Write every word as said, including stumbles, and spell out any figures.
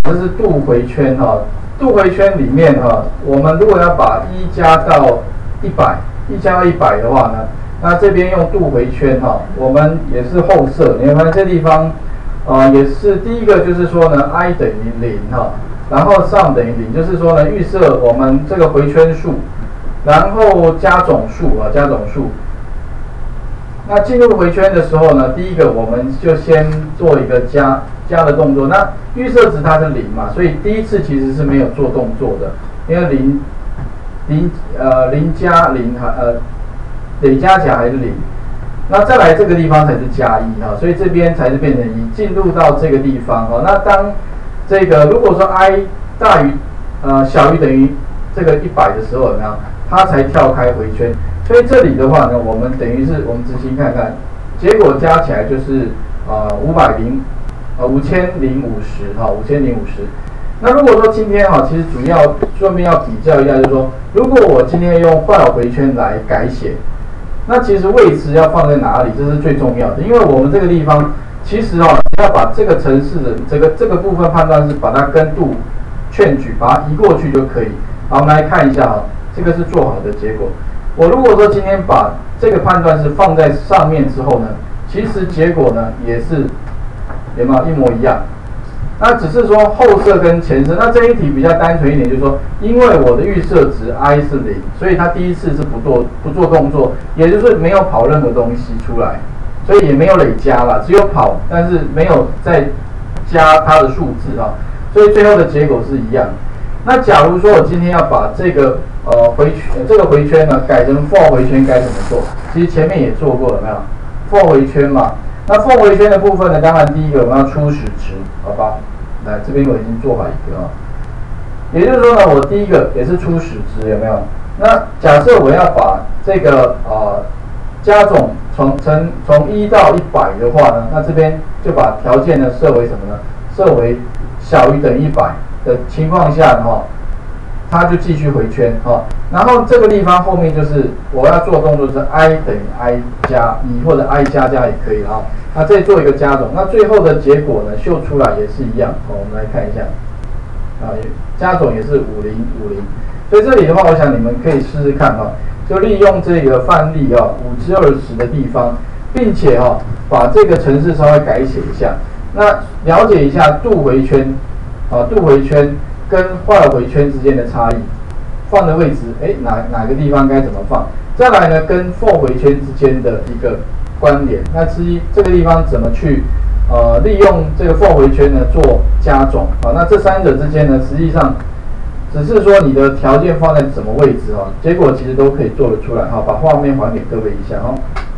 这是度回圈哈，度回圈里面哈，我们如果要把一加到一百，一加到一百的话呢，那这边用度回圈哈，我们也是后设，你会发现这地方呃也是第一个就是说呢 ，i 等于零哈，然后上等于零，就是说呢预设我们这个回圈数，然后加总数啊，加总数。那进入回圈的时候呢，第一个我们就先做一个加加的动作。那预设值它是零嘛，所以第一次其实是没有做动作的，因为零零呃零加零还呃累加起来还是零。那再来这个地方才是加一哈，所以这边才是变成一。进入到这个地方哈，那当这个如果说 i 大于呃小于等于这个一百的时候，有没有？它才跳开回圈。所以这里的话呢，我们等于是我们执行看看，结果加起来就是呃五百零呃五千零五十哈，五千零五十。那如果说今天哈，其实主要顺便要比较一下，就是说，如果我今天用while回圈来改写，那其实位置要放在哪里，这是最重要的，因为我们这个地方其实哦，要把这个程式的这个这个部分判断是把它跟度劝举，把它移过去就可以。好，我们来看一下哈，这个是做好的结果。我如果说今天把这个判断是放在上面之后呢，其实结果呢也是有没有一模一样？那只是说后设跟前设。那这一题比较单纯一点，就是说，因为我的预设值 i 是零，所以它第一次是不做不做动作，也就是没有跑任何东西出来，所以也没有累加啦，只有跑，但是没有再加它的数字啊，所以最后的结果是一样。那假如说我今天要把这个呃回圈、呃、这个回圈呢改成 for 回圈，该怎么做？其实前面也做过了，没有 for 回圈嘛？那 for 回圈的部分呢，当然第一个我们要初始值，好吧？来这边我已经做好一个啊，也就是说呢，我第一个也是初始值，有没有？那假设我要把这个呃加总从从从一到一百的话呢，那这边就把条件呢设为什么呢？设为小于等于一百的情况下的话，它就继续回圈哈。然后这个地方后面就是我要做的动作是 i 等于 i 加一或者 i 加加也可以哈。那这里做一个加总，那最后的结果呢秀出来也是一样。好，我们来看一下啊，加总也是五零五零。所以这里的话，我想你们可以试试看哈，就利用这个范例啊五之二十的地方，并且哈把这个程式稍微改写一下，那了解一下度回圈。啊，度回圈跟while回圈之间的差异，放的位置，哎，哪哪个地方该怎么放？再来呢，跟 for 回圈之间的一个关联。那至于这个地方怎么去呃利用这个 for 回圈呢做加总啊？那这三者之间呢，实际上只是说你的条件放在什么位置啊，结果其实都可以做得出来哈。把画面还给各位一下哈。